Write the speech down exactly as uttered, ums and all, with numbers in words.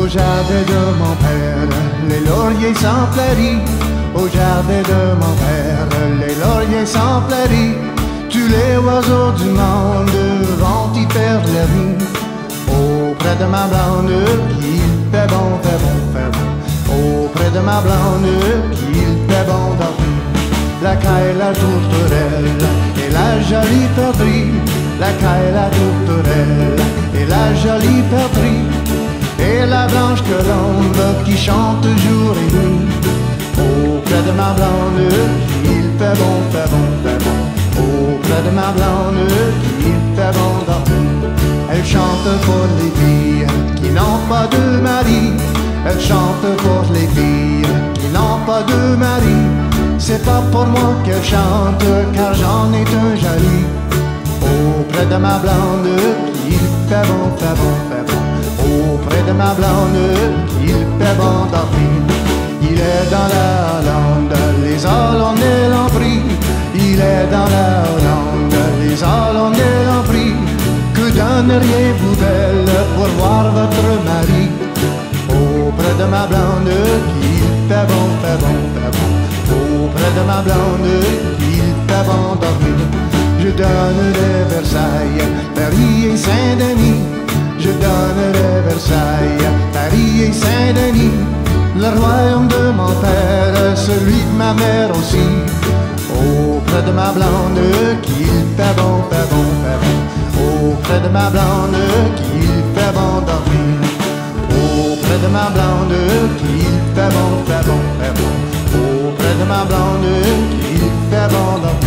Au jardin de mon père, les lauriers s'emplairit. Au jardin de mon père, les lauriers s'emplairit. Tous les oiseaux du monde vont y perdre la vie. Auprès de ma blonde, qu'il fait bon, fait bon, fait bon. Auprès de ma blonde, qu'il fait bon dormir. La caille, la tourterelle et la jolie perdrix. La caille, la tourterelle et la jolie perdrix. Et la blanche colombe qui chante jour et nuit. Auprès de ma blonde, qu'il fait bon, fait bon, fait bon. Auprès de ma blonde, qu'il fait bon dormir. Elle chante pour les filles qui n'ont pas de mari. Elle chante pour les filles qui n'ont pas de mari. C'est pas pour moi qu'elle chante, car j'en ai un joli. Auprès de ma blonde, qu'il fait bon, fait bon, fait bon. Auprès de ma blonde, qu'il fait bon dormir. Il est dans la Hollande, les Hollandais l'ont pris. Il est dans la Hollande, les Hollandais l'ont pris. Que donneriez-vous belle pour voir votre mari? Auprès de ma blonde, qu'il fait bon, fait bon, fait bon. Auprès de ma blonde, qu'il fait bon dormir. Je donnerai Versailles, Paris et Saint-Denis. Je donnerai Versailles, Paris et Saint-Denis. Le royaume de mon père, celui de ma mère aussi. Auprès de ma blonde, qu'il fait bon, fait bon, fait bon. Auprès de ma blonde, qu'il fait bon dormir. Auprès de ma blonde, qu'il fait bon, fait bon, fait bon. Auprès de ma blonde, qu'il fait bon dormir.